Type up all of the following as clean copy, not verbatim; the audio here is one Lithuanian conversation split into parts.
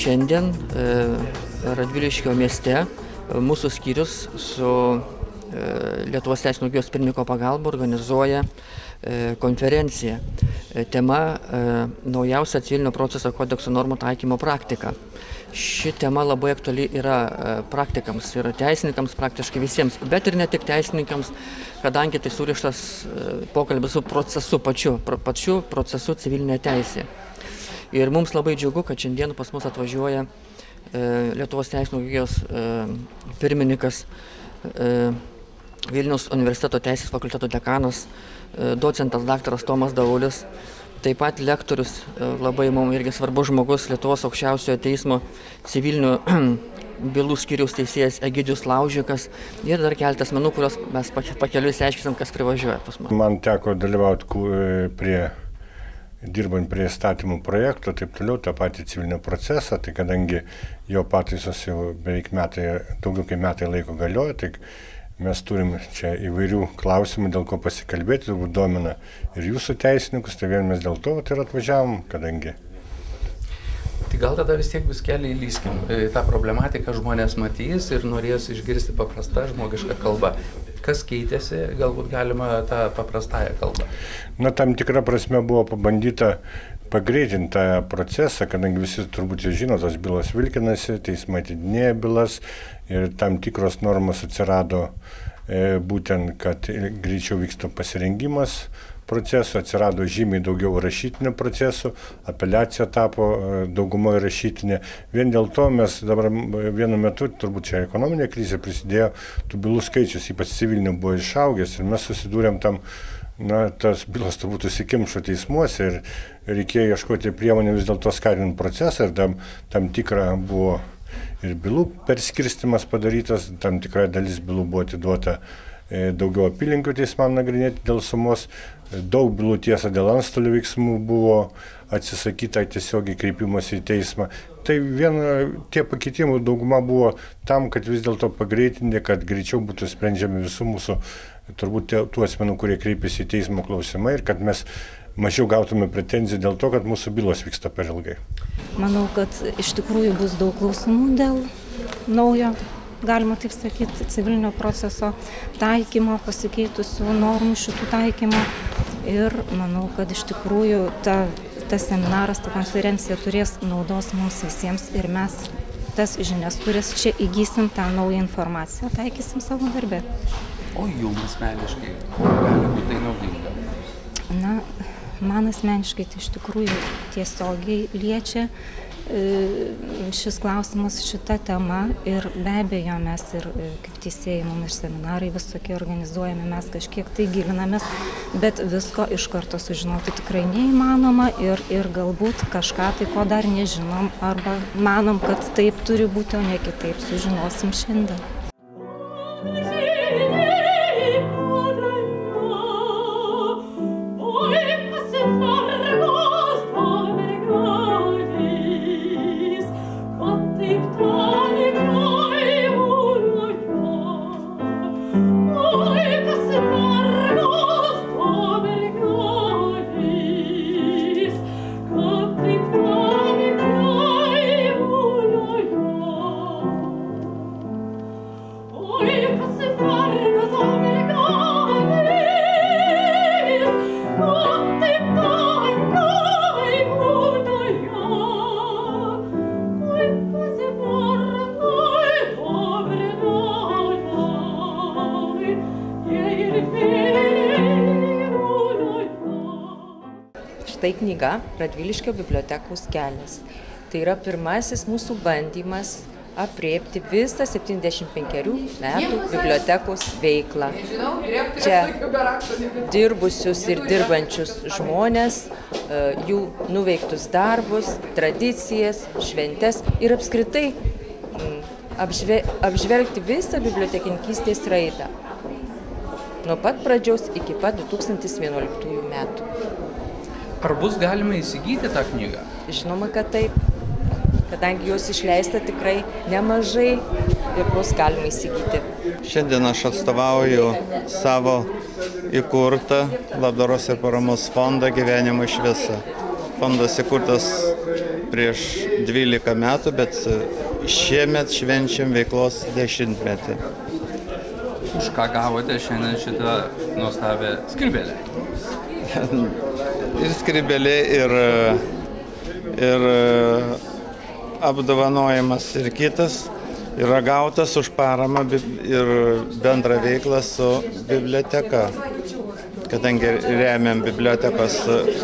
Šiandien Radviliškio mieste mūsų skyrius su Lietuvos Teisinių draugijos pirmininko pagalba organizuoja konferenciją. Tema naujausia civilinio proceso kodekso normų taikymo praktika. Ši tema labai aktuali yra praktikams ir teisininkams, praktiškai visiems, bet ir ne tik teisininkams, kadangi tai surištas pokalbis su procesu pačiu procesu civilinė teisė. Ir mums labai džiugu, kad šiandien pas mus atvažiuoja Lietuvos Teisinių draugijos pirmininkas, Vilniaus universiteto teisės fakulteto dekanas, docentas daktaras Tomas Davulis, taip pat lektorius, labai mums irgi svarbus žmogus, Lietuvos aukščiausiojo teismo civilinių bylų skyriaus teisėjas Egidijus Laužikas ir dar keletas asmenų, kurios mes pakeliui išsiaiškinsim, kas privažiuoja pas mus. Man teko dalyvauti dirbant prie įstatymų projekto, taip toliau, tą patį civilinio procesą, tai kadangi jo pataisos jau beveik daugiau kaip metai laiko galioja, tai mes turim čia įvairių klausimų, dėl ko pasikalbėti, turbūt domina ir jūsų teisininkus, tai vien mes dėl to ir atvažiavom, kadangi. Tai gal tada vis tiek viskelį įlyskim. Ta problematika žmonės matys ir norės išgirsti paprastą žmogišką kalbą. Kas keitėsi, galbūt galima tą paprastąją kalbą? Na, tam tikra prasme buvo pabandyta pagreitinti tą procesą, kadangi visi turbūt žino, tos bylos vilkinasi, teismai atidinėja bylas ir tam tikros normos atsirado būtent, kad greičiau vyksta pasirengimas procesų, atsirado žymiai daugiau rašytinių procesų, apeliacija tapo daugumoje rašytinė. Vien dėl to mes dabar vienu metu, turbūt čia ekonominė krizė prisidėjo, tų bylų skaičius, ypač civilinių, buvo išaugęs ir mes susidūrėm tam, tas bylos turbūt užsikimšo teismuose ir reikėjo ieškoti priemonių vis dėlto skatinti procesą ir tam tikra buvo ir bylų perskirstimas padarytas, tam tikra dalis bylų buvo atiduota daugiau apylinkių teismam nagrinėti dėl sumos, daug bylų tiesa dėl antstolių veiksmų buvo atsisakyta tiesiogiai kreipimosi į teismą. Tai tie pakeitimų dauguma buvo tam, kad vis dėlto pagreitinti, kad greičiau būtų sprendžiami visų mūsų, turbūt tų asmenų, kurie kreipiasi į teismo klausimai ir kad mes mažiau gautume pretenzijų dėl to, kad mūsų bylos vyksta per ilgai. Manau, kad iš tikrųjų bus daug klausimų dėl naujo, galima taip sakyti, civilinio proceso taikymo, pasikeitusių normų šitų taikymo. Ir manau, kad iš tikrųjų tas seminaras, ta konferencija turės naudos mums visiems ir mes tas žinias, kurias čia įgysim, tą naują informaciją, taikysim savo darbę. O jums asmeniškai, gali būti tai naudinga? Na, man asmeniškai tai iš tikrųjų tiesiogiai liečia šis klausimas, šita tema ir be abejo mes ir kaip teisėjai, mums ir seminarai visokie organizuojami, mes kažkiek tai gilinamės, bet visko iš karto sužinoti tikrai neįmanoma ir galbūt kažką tai, ko dar nežinom, arba manom, kad taip turi būti, o ne kitaip, sužinosim šiandien. Tai knyga Radviliškio bibliotekos kelias. Tai yra pirmasis mūsų bandymas aprėpti visą 75 metų bibliotekos veiklą. Čia dirbusius ir dirbančius žmonės, jų nuveiktus darbus, tradicijas, šventes ir apskritai apžvelgti visą bibliotekininkystės raidą. Nuo pat pradžios iki pat 2011 metų. Ar bus galima įsigyti tą knygą? Žinoma, kad taip. Kadangi jos išleista tikrai nemažai ir bus galima įsigyti. Šiandien aš atstovauju savo įkurtą labdaros ir paramos fondą Gyvenimo šviesa. fondas įkurtas prieš 12 metų, bet šiemet švenčiam veiklos 10-metį. Už ką gavote šiandien šitą nuostabią skrybėlę? Ir skrybėlė, ir apdovanojimas ir kitas yra gautas už paramą ir bendrą veiklą su biblioteka, kadangi remiam bibliotekos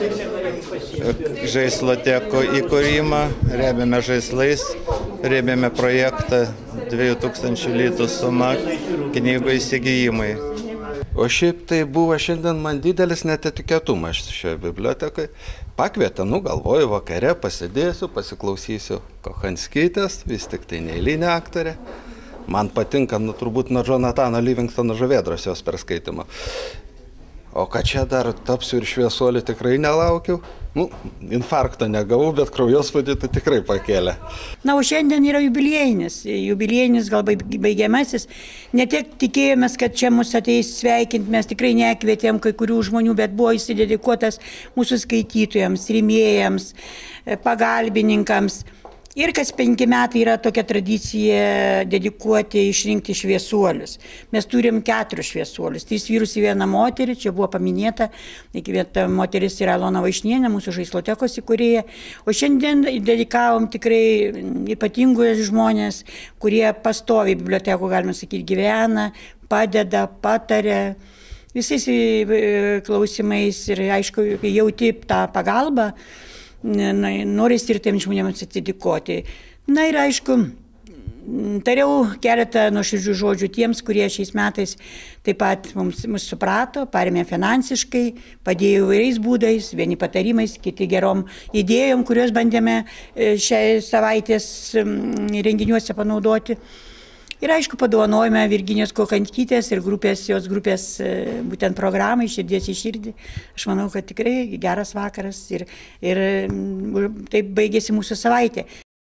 žaisloteko įkūrimą, remiame žaislais, remiame projektą 2000 litų suma knygų įsigijimai. O šiaip tai buvo šiandien man didelis netikėtumas šioje bibliotekai. Pakvietė, galvoju, vakare pasidėsiu, pasiklausysiu Kochanskytės, vis tik tai neeilinė aktorė. Man patinka, turbūt nuo Jonatano Livingstono Žuvėdros jos perskaitimo. O kad čia dar tapsiu ir šviesuoliu, tikrai nelaukiau. Infarkto negavau, bet kraujospūdį tai tikrai pakėlė. O šiandien yra jubiliejinis gal baigiamasis. Ne tiek tikėjomės, kad čia mus ateis sveikinti, mes tikrai nekvietėm kai kurių žmonių, bet buvo įsidedikuotas mūsų skaitytojams, rėmėjams, pagalbininkams. Ir kas 5 metai yra tokia tradicija dedikuoti, išrinkti šviesuolius. Mes turim 4 šviesuolius, 3 vyrus ir 1 moterį, čia buvo paminėta. Moteris yra Alona Vaišnienė, mūsų žaislotekos įkūrėja. O šiandien dedikavom tikrai ypatingus žmonės, kurie pastoviai bibliotekų, galima sakyti, gyvena, padeda, pataria visais klausimais ir aišku, jauti tą pagalbą. Norisi ir tiems žmonėms atsidėkoti. Ir aišku, tariau keletą nuoširdžių žodžių tiems, kurie šiais metais taip pat mus suprato, parėmė finansiškai, padėjo įvairiais būdais, vieni patarimais, kiti gerom idėjom, kuriuos bandėme šiai savaitės renginiuose panaudoti. Ir aišku, padovanojame Virginijos Kochanskytės ir jos grupės būtent programai Širdies į širdį. Aš manau, kad tikrai geras vakaras ir taip baigėsi mūsų savaitė.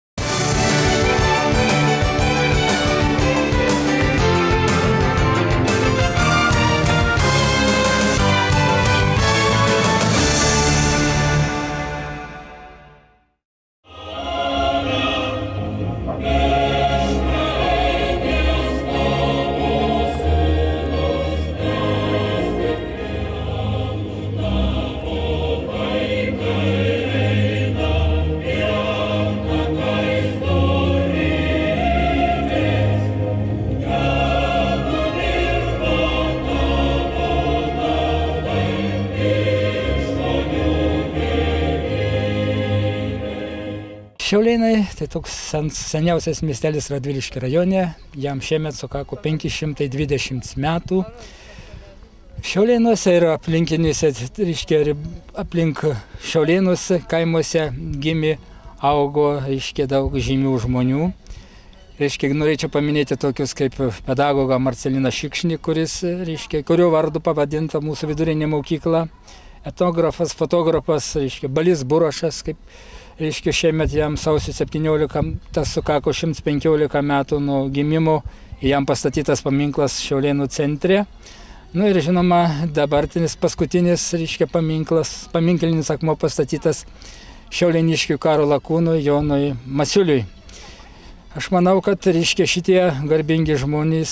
Šiaulėnai tai toks seniausias miestelis Radviliškio rajone, jam šiemet sukako 520 metų. Šiaulėnuose ir aplinkiniuose, aplink Šiaulėnuose kaimuose gimė, augo, daug žymių žmonių. Norėčiau paminėti tokius kaip pedagogą Marceliną Šikšnį, kurio vardu pavadinta mūsų vidurinė mokykla, etnografas, fotografas, Balys Burašas, šiemet jam sausio 17, tas sukako 115 metų nuo gimimo, jam pastatytas paminklas Šiaulėnų centre. Ir žinoma, dabartinis paskutinis paminklinis akmuo pastatytas šiaulėniškių karo lakūnui Jonui Masiuliui. Aš manau, kad šitie garbingi žmonės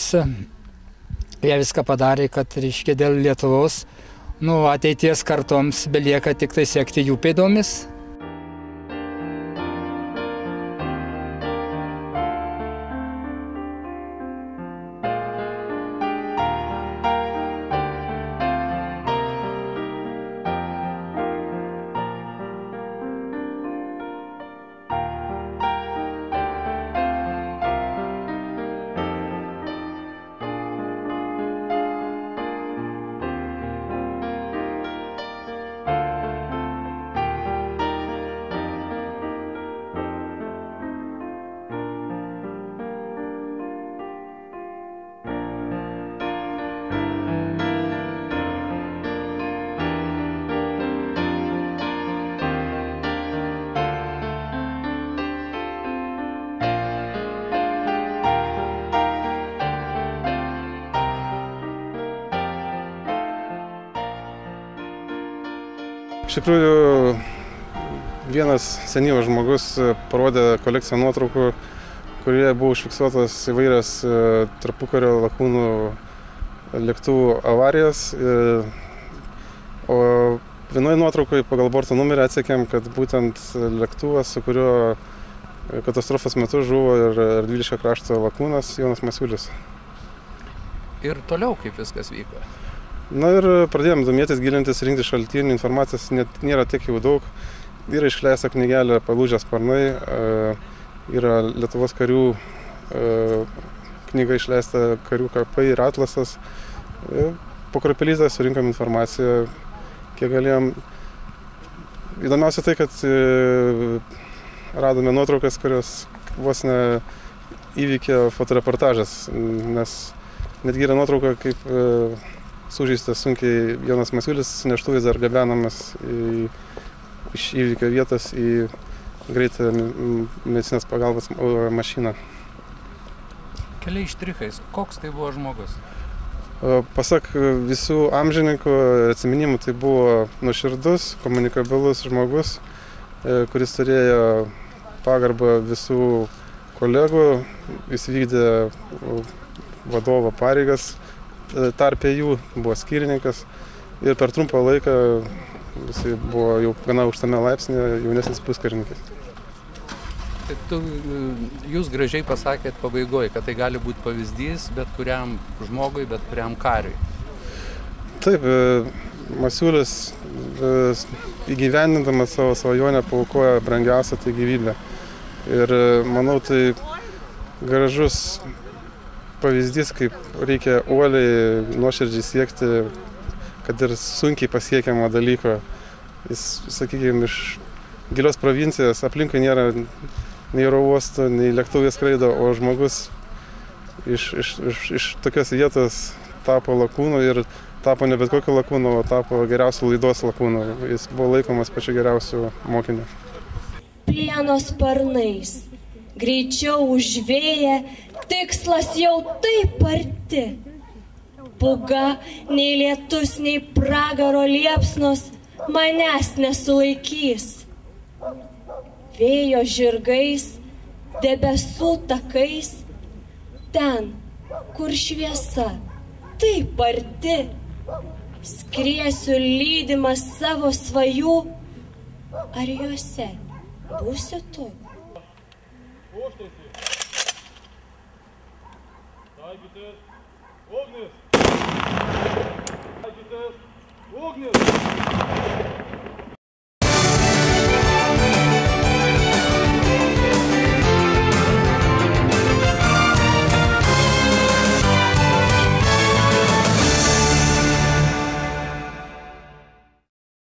jie viską padarė, kad dėl Lietuvos ateities kartoms belieka tik tai sekti jų pėdomis. Iš tikrųjų, Vienas senyvas žmogus parodė kolekciją nuotraukų, kurioje buvo užfiksuotos įvairias tarpukario lakūnų lėktuvų avarijos. O vienoje nuotraukoje pagal borto numerį atsekėm, kad būtent lėktuvas, su kuriuo katastrofos metu žuvo ir Radviliškio krašto lakūnas Jonas Masiulis. Ir toliau kaip viskas vyko? Na ir pradėjom domėtis, gilintis, rinkti šaltinių, informacijos nėra tiek jau daug. Yra išleista knygelė Palūžę sparnai, yra Lietuvos karių knyga išleista Karių kapai ir atlasas. Po kruopelytę surinkom informaciją, kiek galėjom. Įdomiausia tai, kad radome nuotraukas, kurios vos ne įvykė fotoreportažas, nes netgi yra nuotrauka, kaip sužeistas sunkiai Jonas Masiulis neštuvais dar gabenamas iš įvykio vietos į greitą medicinės pagalbos mašiną. Keliais štrichais, koks tai buvo žmogus? Pasak visų amžininkų atsiminimų, tai buvo nuoširdus, komunikabilus žmogus, kuris turėjo pagarbą visų kolegų, jis vykdė vadovo pareigas, tarpe jų buvo skyrininkas ir per trumpą laiką jis buvo jau gana aukštame laipsnėje jaunesnis puskarininkis. Jūs gražiai pasakėt pabaigoje, kad tai gali būti pavyzdys bet kuriam žmogui, bet kuriam kariui. Taip, Masiulis įgyvendindamas savo svajonę paaukojo brangiausią tai gyvybę. Ir manau, tai gražus pavyzdys, kaip reikia uoliai, nuoširdžiai siekti, kad ir sunkiai pasiekiamo dalyko. Jis, sakykime, iš gilios provincijos aplinkui nėra nei oro uostų, nei lėktuvai skraido, o žmogus iš tokios vietos tapo lakūnu ir tapo ne bet kokio lakūno, o tapo geriausių laidos lakūnu. Jis buvo laikomas pačiu geriausiu mokiniu. Plieno sparnais, greičiau už vėją, tikslas jau taip arti. Pūga, nei lietus, nei pragaro liepsnos manęs nesulaikys. Vėjo žirgais, debesų takais, ten, kur šviesa taip arti, skriesiu lydimas savo svajų, ar juose būsi tu? Ugnis!